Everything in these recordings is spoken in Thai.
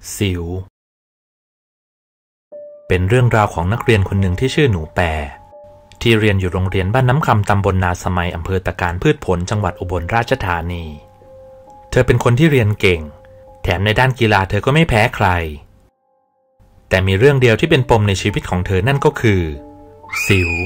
สิวเป็นเรื่องราวของนักเรียนคนหนึ่งที่ชื่อหนูแปรที่เรียนอยู่โรงเรียนบ้านน้ำคำตำบลนาสมัยอำเภอตะการพืชผลจังหวัดอุบลราชธานีเธอเป็นคนที่เรียนเก่งแถมในด้านกีฬาเธอก็ไม่แพ้ใครแต่มีเรื่องเดียวที่เป็นปมในชีวิตของเธอนั่นก็คือสิว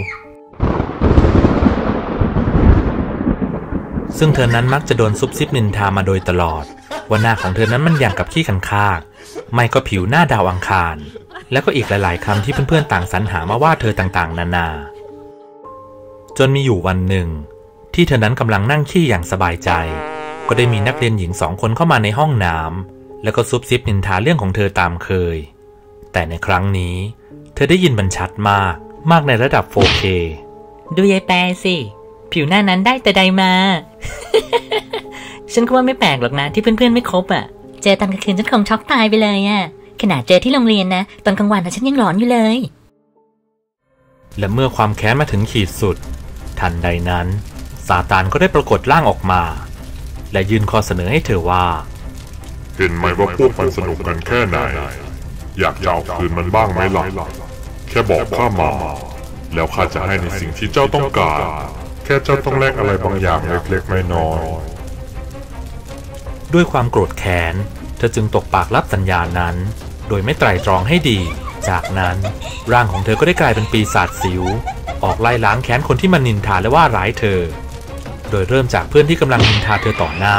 ซึ่งเธอนั้นมักจะโดนซุบซิบนินทามาโดยตลอดว่าหน้าของเธอนั้นมันอย่างกับขี้คันคากไม่ก็ผิวหน้าดาวอังคารแล้วก็อีกหลายๆคำที่เพื่อนๆต่างสรรหามาว่าเธอต่างๆนานาจนมีอยู่วันหนึ่งที่เธอนั้นกำลังนั่งขี้อย่างสบายใจก็ได้มีนักเรียนหญิง2 คนเข้ามาในห้องน้ำแล้วก็ซุบซิบนินทาเรื่องของเธอตามเคยแต่ในครั้งนี้เธอได้ยินมันชัดมากในระดับ 4K ดูยายแปรสิผิวหน้านั้นได้แต่ใดมา ฉันก็ว่าไม่แปลกหรอกนะที่เพื่อนๆไม่คบอ่ะเจอตอนกลางคืนฉันคงช็อกตายไปเลยอ่ะขนาดเจอที่โรงเรียนนะตอนกลางวันฉันยังหลอนอยู่เลยและเมื่อความแค้นมาถึงขีดสุดทันใดนั้นซาตานก็ได้ปรากฏร่างออกมาและยื่นข้อเสนอให้เธอว่าเห็นไหมว่าพวกมันสนุกกันแค่ไหนอยากจะเอาคืนมันบ้างไหมล่ะแค่บอกข้ามาแล้วข้าจะให้ในสิ่งที่เจ้าต้องการแค่เจ้าต้องแลกอะไรบางอย่างเล็กๆน้อยๆด้วยความโกรธแค้นเธอจึงตกปากรับสัญญานั้นโดยไม่ไตร่ตรองให้ดีจากนั้นร่างของเธอก็ได้กลายเป็นปีศาจสิวออกไล่ล้างแค้นคนที่มันนินทาและว่าร้ายเธอโดยเริ่มจากเพื่อนที่กำลังนินทาเธอต่อหน้า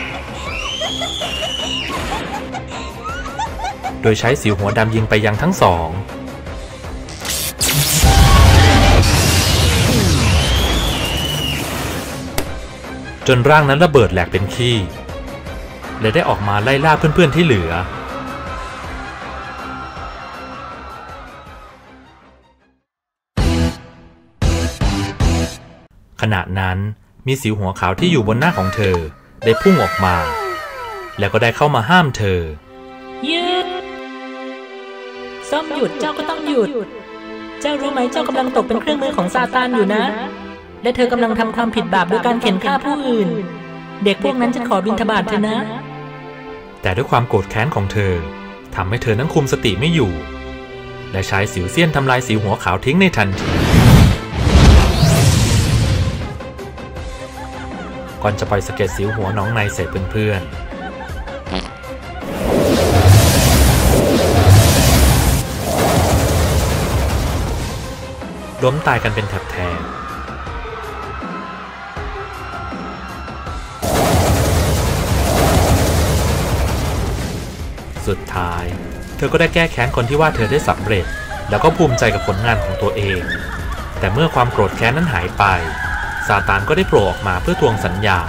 โดยใช้สิวหัวดำยิงไปยังทั้งสองจนร่างนั้นระเบิดแหลกเป็นขี้และได้ออกมาไล่ล่าเพื่อนๆที่เหลือขณะนั้นมีสิวหัวขาวที่อยู่บนหน้าของเธอได้พุ่งออกมาแล้วก็ได้เข้ามาห้ามเธอหยุดส้มหยุดเจ้าก็ต้องหยุดเจ้ารู้ไหมเจ้ากำลังตกเป็นเครื่องมือของซาตานอยู่นะและเธอกำลังทำความผิดบาปโดยการเข็นฆ่าผู้อื่นเด็กพวกนั้นจะขอบิณฑบาตเธอนะแต่ด้วยความโกรธแค้นของเธอทำให้เธอนั้นคุมสติไม่อยู่และใช้สิวเสี้ยนทำลายสิวหัวขาวทิ้งในทันทีก่อนจะปล่อยสะเก็ดสิวหัวน้องในใส่เพื่อนๆล้มตายกันเป็นแถบสุดท้ายเธอก็ได้แก้แค้นคนที่ว่าเธอได้สำเร็จแล้วก็ภูมิใจกับผลงานของตัวเองแต่เมื่อความโกรธแค้นนั้นหายไปซาตานก็ได้โผล่ออกมาเพื่อทวงสัญญา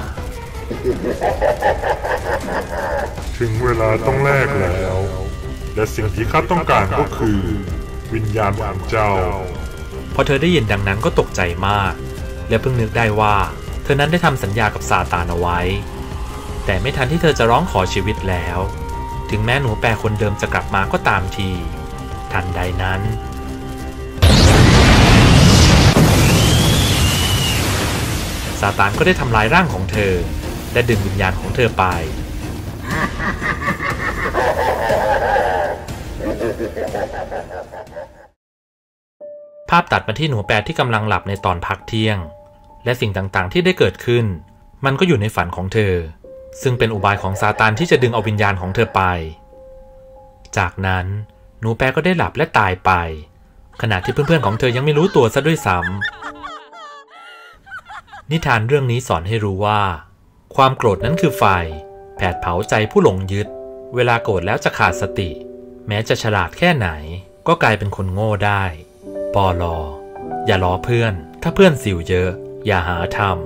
ถึงเวลาต้องแลกแล้วและสิ่งที่ข้าต้องการก็คือวิญญาณของเจ้าพอเธอได้ยินดังนั้นก็ตกใจมากและเพิ่งนึกได้ว่าเธอนั้นได้ทำสัญญากับซาตานเอาไว้แต่ไม่ทันที่เธอจะร้องขอชีวิตแล้วถึงแม้หนูแปรคนเดิมจะกลับมาก็ตามทีทันใดนั้นซาตานก็ได้ทำลายร่างของเธอและดึงวิญญาณของเธอไปภาพตัดมาที่หนูแปรที่กำลังหลับในตอนพักเที่ยงและสิ่งต่างๆที่ได้เกิดขึ้นมันก็อยู่ในฝันของเธอซึ่งเป็นอุบายของซาตานที่จะดึงเอาวิญญาณของเธอไปจากนั้นหนูแปรก็ได้หลับและตายไปขณะที่เพื่อนๆของเธอยังไม่รู้ตัวซะด้วยซ้ำนิทานเรื่องนี้สอนให้รู้ว่าความโกรธนั้นคือไฟแผดเผาใจผู้หลงยึดเวลาโกรธแล้วจะขาดสติแม้จะฉลาดแค่ไหนก็กลายเป็นคนโง่ได้ปลอย่าล้อเพื่อนถ้าเพื่อนสิวเยอะอย่าหาทำ